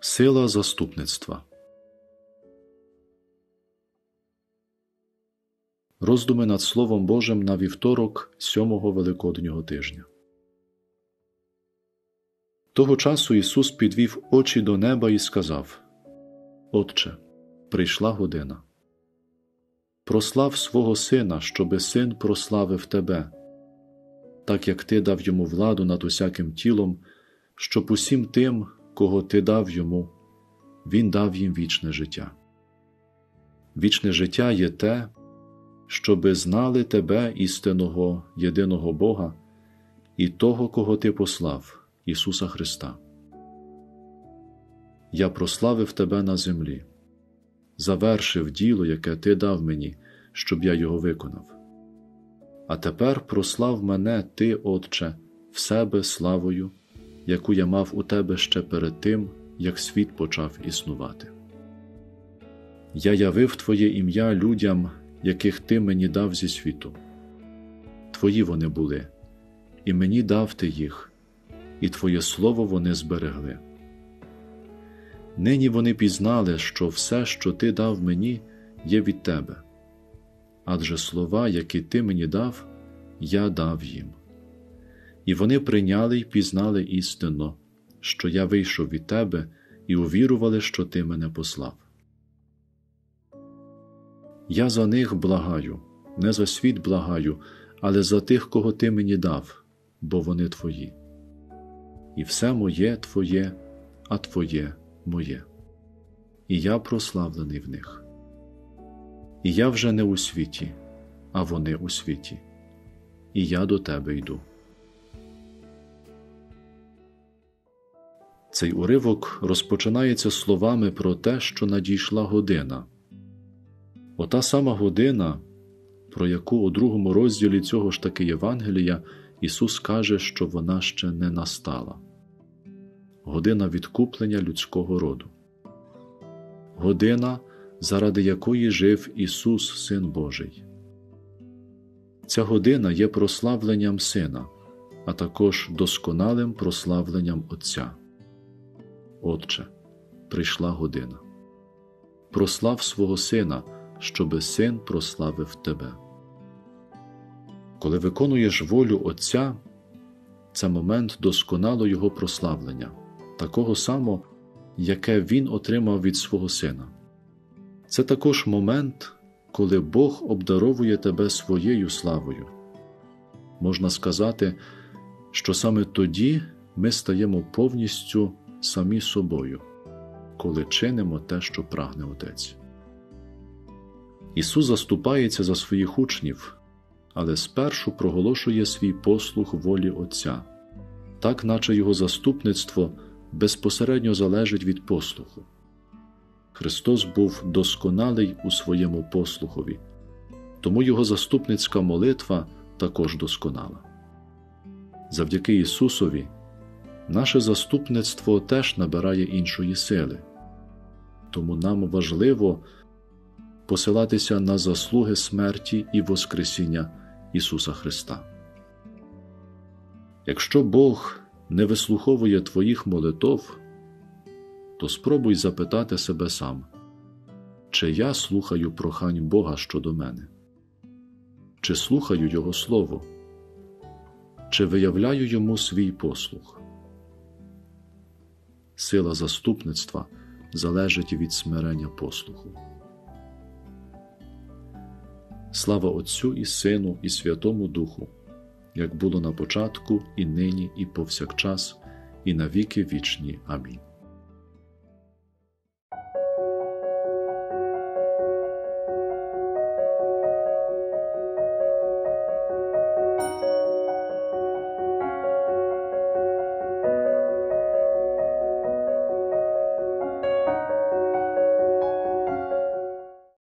Сила заступництва. Роздуми над Словом Божим на вівторок 7-го Великоднього тижня. Того часу Ісус підвів очі до неба і сказав: «Отче, прийшла година. Прослав свого Сина, щоби Син прославив Тебе, так як Ти дав Йому владу над усяким тілом, щоб усім тим, кого Ти дав Йому, Він дав їм вічне життя. Вічне життя є те, щоби знали Тебе, істинного, єдиного Бога, і того, кого Ти послав, Ісуса Христа. Я прославив Тебе на землі, завершив діло, яке Ти дав мені, щоб я його виконав. А тепер прослав мене Ти, Отче, в себе славою, яку я мав у Тебе ще перед тим, як світ почав існувати. Я явив Твоє ім'я людям, яких Ти мені дав зі світу. Твої вони були, і мені дав Ти їх, і Твоє слово вони зберегли. Нині вони пізнали, що все, що Ти дав мені, є від Тебе, адже слова, які Ти мені дав, я дав їм. І вони прийняли й пізнали істинно, що я вийшов від Тебе, і увірували, що Ти мене послав. Я за них благаю, не за світ благаю, але за тих, кого Ти мені дав, бо вони Твої. І все моє Твоє, а Твоє моє. І я прославлений в них. І я вже не у світі, а вони у світі. І я до Тебе йду». Цей уривок розпочинається словами про те, що надійшла година. Ота сама година, про яку у 2 розділі цього ж таки Євангелія Ісус каже, що вона ще не настала. Година відкуплення людського роду. Година, заради якої жив Ісус, Син Божий. Ця година є прославленням Сина, а також досконалим прославленням Отця. Отче, прийшла година. Прослав свого Сина, щоби Син прославив Тебе. Коли виконуєш волю Отця, це момент досконалого Його прославлення, такого само, яке Він отримав від свого Сина. Це також момент, коли Бог обдаровує тебе своєю славою. Можна сказати, що саме тоді ми стаємо повністю самі собою, коли чинимо те, що прагне Отець. Ісус заступається за своїх учнів, але спершу проголошує свій послух волі Отця, так наче Його заступництво безпосередньо залежить від послуху. Христос був досконалий у своєму послухові, тому Його заступницька молитва також досконала. Завдяки Ісусові наше заступництво теж набирає іншої сили, тому нам важливо посилатися на заслуги смерті і воскресіння Ісуса Христа. Якщо Бог не вислуховує твоїх молитов, то спробуй запитати себе сам, чи я слухаю прохань Бога щодо мене? Чи слухаю Його Слово? Чи виявляю Йому свій послух? Сила заступництва залежить від смирення послуху. Слава Отцю і Сину і Святому Духу, як було на початку, і нині, і повсякчас, і на віки вічні. Амінь.